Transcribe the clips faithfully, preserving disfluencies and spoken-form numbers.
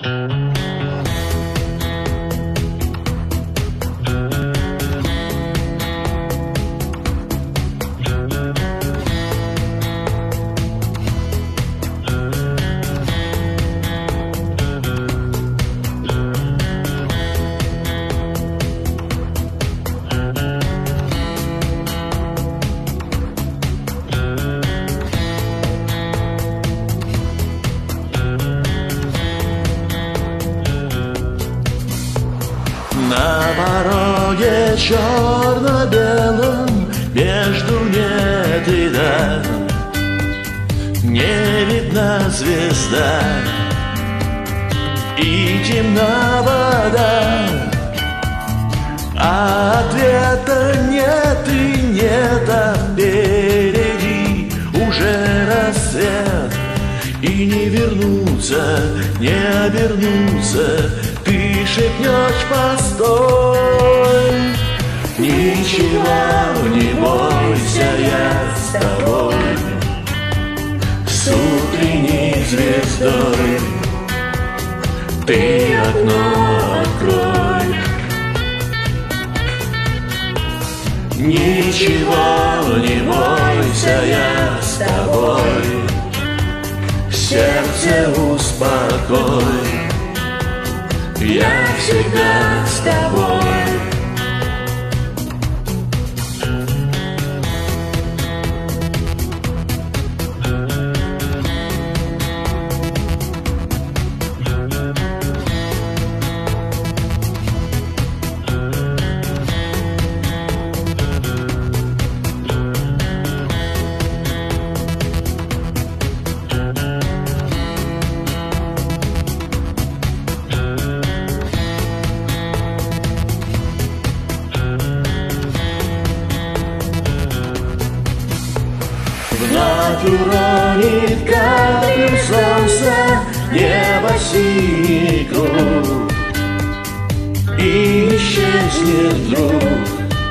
На пороге черно-белом между нет и да не видна звезда и темна вода, а ответа нет и нет, а впереди уже рассвет, и не вернуться, не обернуться. Ты шепнешь: постой, ничего не бойся, я с тобой, с утренней звездой. Ты окно открой, ничего не бойся, я с тобой, сердце успокой. Я всегда с тобой. Вновь уронит каплю солнца небо синий круг, и исчезнет вдруг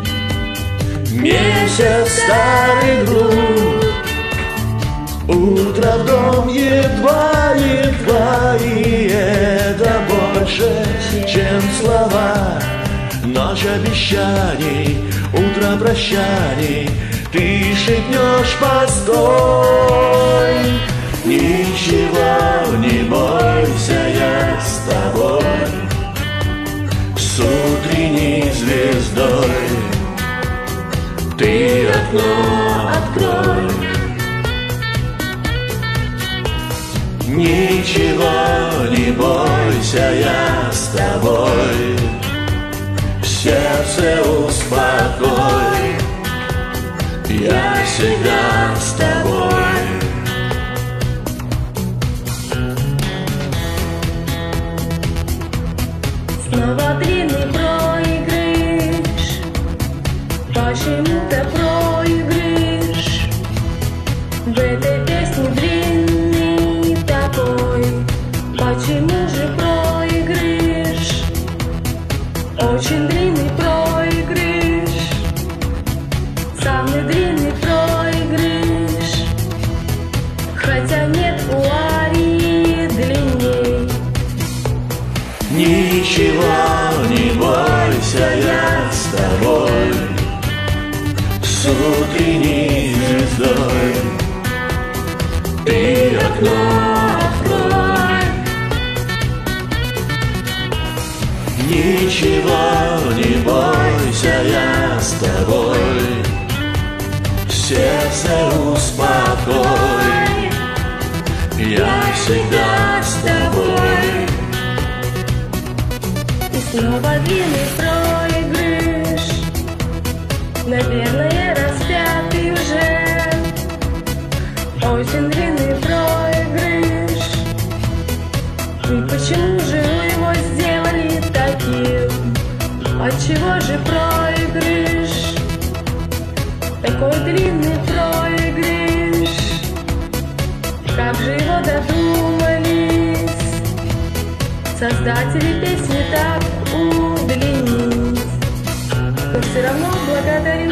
месяц старый друг. Утро в дом едва-едва, и это больше, чем слова. Ночь обещаний, утро прощаний. Ты шепнешь: постой, ничего не бойся, я с тобой, с утренней звездой. Ты окно открой, ничего не бойся, я с тобой, сердце успокой. Я всегда с тобой. Снова длинный проигрыш, почему-то проигрыш. В этой песне длинный такой, почему же проигрыш? Очень длинный проигрыш, самый длинный проигрыш, хотя нет у арии длинней. Ничего не бойся, я с тобой, с утренней звездой. Ты окно открой, ничего не бойся, я с тобой, сердце успокой. Я всегда с тобой. И снова длинный проигрыш, наверное, распятый уже. Очень длинный проигрыш, и почему же его сделали таким? Отчего же проигрыш? Такой длинный проигрыш, как же его додумались создатели песни так удлинить? Но все равно благодарю